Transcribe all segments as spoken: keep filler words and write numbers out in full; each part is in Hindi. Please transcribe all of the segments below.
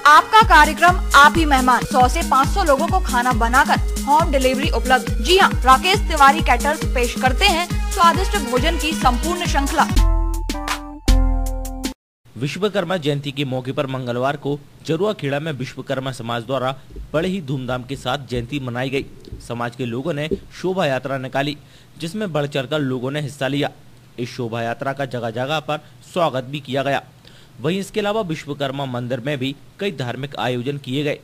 आपका कार्यक्रम, आप ही मेहमान। सौ से पाँच सौ लोगों को खाना बनाकर होम डिलीवरी उपलब्ध। जी हाँ, राकेश तिवारी कैटर्स पेश करते हैं स्वादिष्ट भोजन की संपूर्ण श्रृंखला। विश्वकर्मा जयंती के मौके पर मंगलवार को जरुआ खेड़ा में विश्वकर्मा समाज द्वारा बड़े ही धूमधाम के साथ जयंती मनाई गई। समाज के लोगों ने शोभा यात्रा निकाली, जिसमें बढ़ चढ़कर लोगों ने हिस्सा लिया। इस शोभा यात्रा का जगह जगह पर स्वागत भी किया गया। वहीं इसके अलावा विश्वकर्मा मंदिर में भी कई धार्मिक आयोजन किए गए।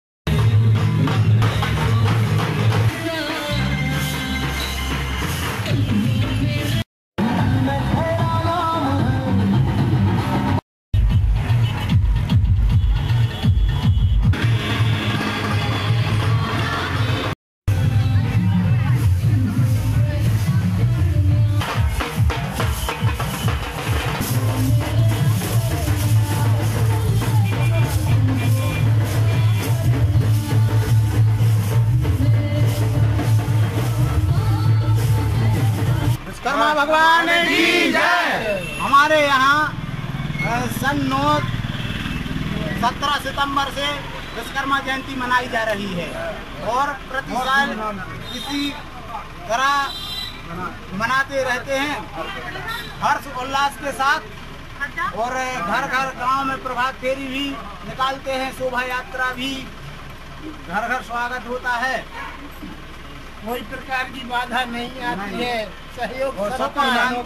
विश्वकर्मा भगवान की जय। हमारे यहाँ सन नौ सत्रह सितंबर से विश्वकर्मा जयंती मनाई जा रही है और प्रति साल इसी तरह मनाते रहते हैं हर्ष उल्लास के साथ। और घर घर गांव में प्रभात फेरी भी निकालते हैं, शोभा यात्रा भी, घर घर स्वागत होता है। कोई प्रकार की बाधा नहीं आती है, सहयोग और सबका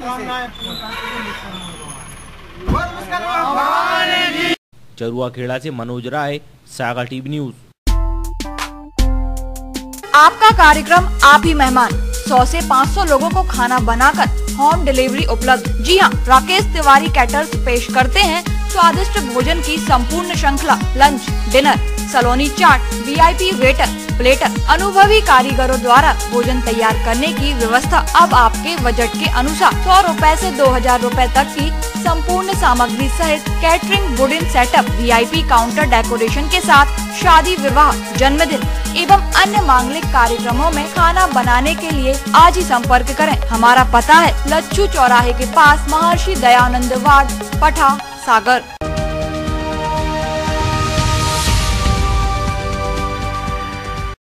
जरुआ खेड़ा से मनोज राय, सागर टीवी न्यूज। आपका कार्यक्रम, आप ही मेहमान। सौ से पाँच सौ लोगों को खाना बनाकर होम डिलीवरी उपलब्ध। जी हाँ, राकेश तिवारी कैटर्स पेश करते हैं स्वादिष्ट भोजन की संपूर्ण श्रृंखला। Lunch, dinner, Saloni chaat, VIP waiter, platter, अनुभवी कारीगरों द्वारा भोजन तैयार करने की व्यवस्था अब आपके बजट के अनुसार। सौ रुपए से दो हजार रुपए तक की संपूर्ण सामग्री सहित catering, wooden setup, VIP counter decoration के साथ शादी, विवाह, जन्मदिन एवं अन्य मांगलिक कार्यक्रमों में खाना बनाने के लिए आज ही संपर्क करें। हमारा पता है लच्छू चौराहे के पास, महर्षि दयानंद वार्ड, पठा, सागर।